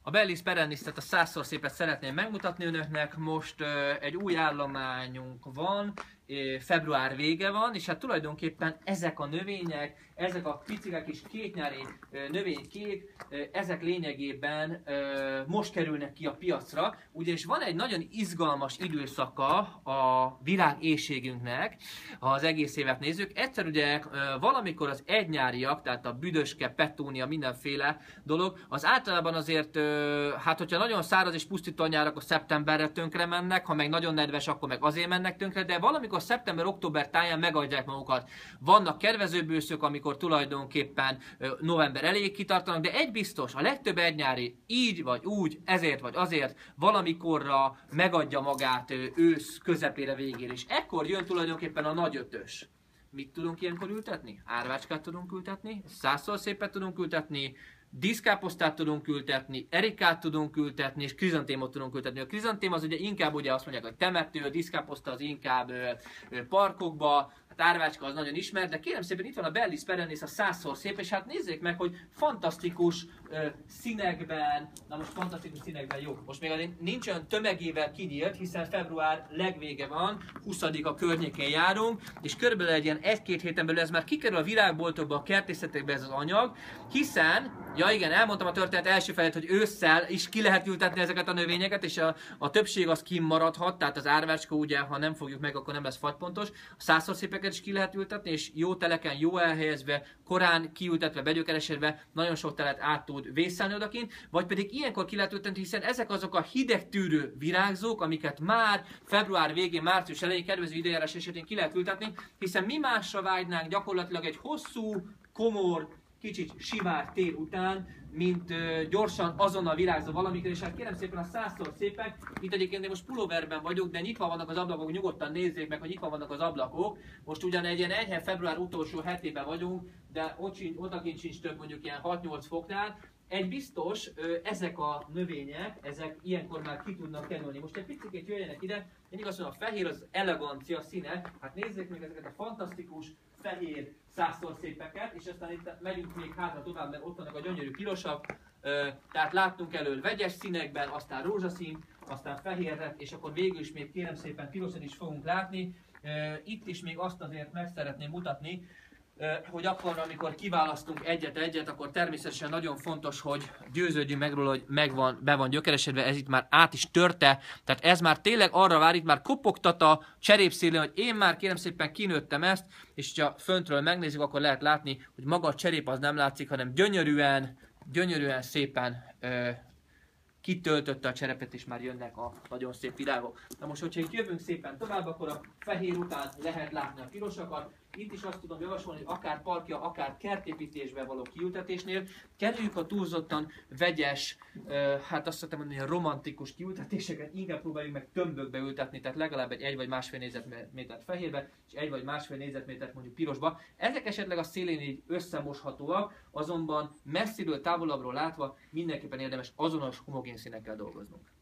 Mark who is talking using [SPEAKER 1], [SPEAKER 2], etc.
[SPEAKER 1] A Bellis perennisztet, a 100-szor szépet szeretném megmutatni önöknek. Most egy új állományunk van, február vége van, és hát tulajdonképpen ezek a növények, ezek a picikek kis kétnyári növénykék, ezek lényegében most kerülnek ki a piacra, ugyanis van egy nagyon izgalmas időszaka a virágéhségünknek, ha az egész évet nézzük. Egyszer ugye valamikor az egynyáriak, tehát a büdöske, petúnia, mindenféle dolog, az általában azért, hát hogyha nagyon száraz és pusztító nyár, akkor szeptemberre tönkre mennek, ha meg nagyon nedves, akkor meg azért mennek tönkre, de valamikor szeptember-október táján megadják magukat. Vannak kedvezőbb amikor tulajdonképpen november elejéig kitartanak, de egy biztos, a legtöbb egynyári így vagy úgy, ezért vagy azért valamikorra megadja magát ősz közepére, végére, és ekkor jön tulajdonképpen a nagy ötös. Mit tudunk ilyenkor ültetni? Árvácskát tudunk ültetni, 100-szor szépet tudunk ültetni, díszkáposztát tudunk ültetni, erikát tudunk ültetni, és krizantémot tudunk ültetni. A krizantém az ugye inkább ugye azt mondják, hogy temető, a díszkáposzta az inkább parkokba, hát árvácska az nagyon ismert, de kérem szépen itt van a Bellis perennis, a 100-szor szép, és hát nézzék meg, hogy fantasztikus színekben, na most fantasztikus színekben, jó, most még nincs olyan tömegével kinyílt, hiszen február legvége van, 20-a környékén járunk, és körülbelül egy ilyen 1-2 héten belül ez már kikerül a virágboltokba, a kertészetekbe ez az anyag, hiszen, ja igen, elmondtam a történet első felét, hogy ősszel is ki lehet ültetni ezeket a növényeket, és a többség az kimaradhat, tehát az árvácska ugye, ha nem fogjuk meg, akkor nem lesz fagypontos, a 100-szor szépeket is ki lehet ültetni, és jó teleken, jó elhelyezve, korán kiültetve, begyökeresedve, nagyon sok telet át tud vészelni odakint, vagy pedig ilyenkor ki lehet ültetni, hiszen ezek azok a hidegtűrő virágzók, amiket már február végén, március elején kedvező időjárás esetén ki lehet ültetni, hiszen mi másra vágynánk gyakorlatilag egy hosszú, komor, kicsit sivár tél után, mint gyorsan azonnal virágzó valamikor, és hát kérem szépen a 100-szor szépek, itt egyébként én most pulóverben vagyok, de nyitva vannak az ablakok, nyugodtan nézzék meg, hogy nyitva vannak az ablakok. Most ugyan egy ilyen enyhe február utolsó hetében vagyunk, de odakint sincs több, mondjuk ilyen 6-8 foknál. Egy biztos, ezek a növények, ezek ilyenkor már ki tudnak kerülni. Most egy picit jöjjenek ide, mindig azt mondom, a fehér az elegancia színe, hát nézzék meg ezeket a fantasztikus fehér 100-szor szépeket, és aztán itt megyünk még hátra tovább, mert ott vannak a gyönyörű pirosak, tehát láttunk elől vegyes színekben, aztán rózsaszín, aztán fehérre, és akkor végül is még kérem szépen pirosan is fogunk látni. Itt is még azt azért meg szeretném mutatni, hogy akkor, amikor kiválasztunk egyet-egyet, akkor természetesen nagyon fontos, hogy győződjünk meg róla, hogy be van gyökeresedve, ez itt már át is törte, tehát ez már tényleg arra vár, itt már kopogtat a cserépszélén, hogy én már kérem szépen kinőttem ezt, és ha föntről megnézzük, akkor lehet látni, hogy maga a cserép az nem látszik, hanem gyönyörűen szépen kitöltötte a cserepet, és már jönnek a nagyon szép virágok. Na most, hogyha itt jövünk szépen tovább, akkor a fehér után lehet látni a pirosakat. Itt is azt tudom javasolni, hogy akár parkja, akár kertépítésben való kiültetésnél kerüljük a túlzottan vegyes, hát azt szoktam mondani, hogy romantikus kiültetéseket, inkább próbáljuk meg tömbökbe ültetni, tehát legalább egy 1 vagy 1,5 négyzetmétert fehérbe, és 1 vagy 1,5 négyzetmétert mondjuk pirosba. Ezek esetleg a szélén így összemoshatóak, azonban messziről, távolabbról látva mindenképpen érdemes azonos homogén színekkel dolgoznunk.